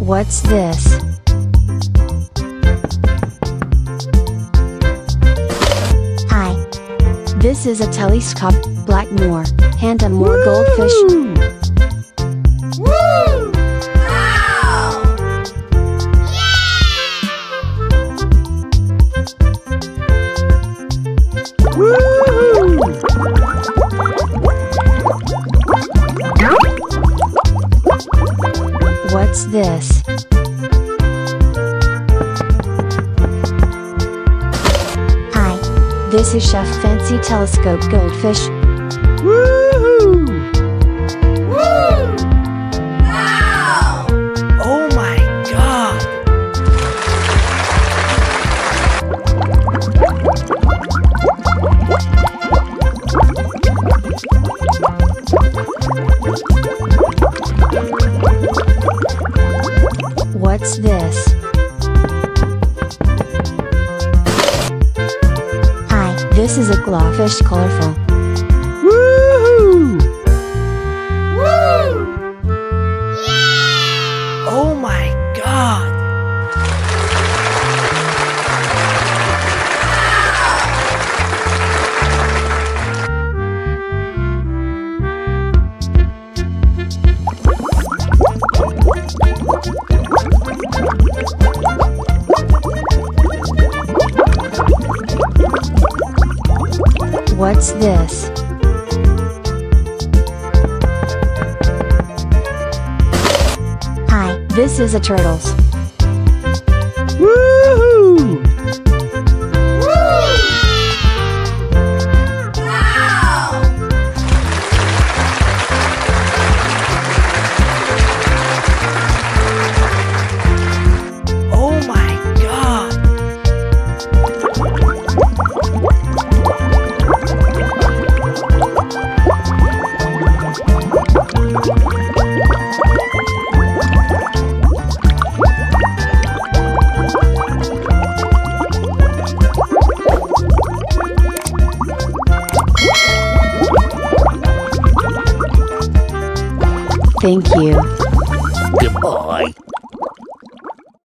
What's this? Hi. This is a telescope, Blackmore, Hantamore goldfish. Woo! Wow! What's this? Hi. This is Chef Fancy Telescope Goldfish. Woo! Wow! Oh my god! What's this? Hi, this is a glofish, colorful. Woohoo! Woo! Oh my god! What's this? Hi, this is a turtles. Woohoo! Wow! Oh my god! Thank you.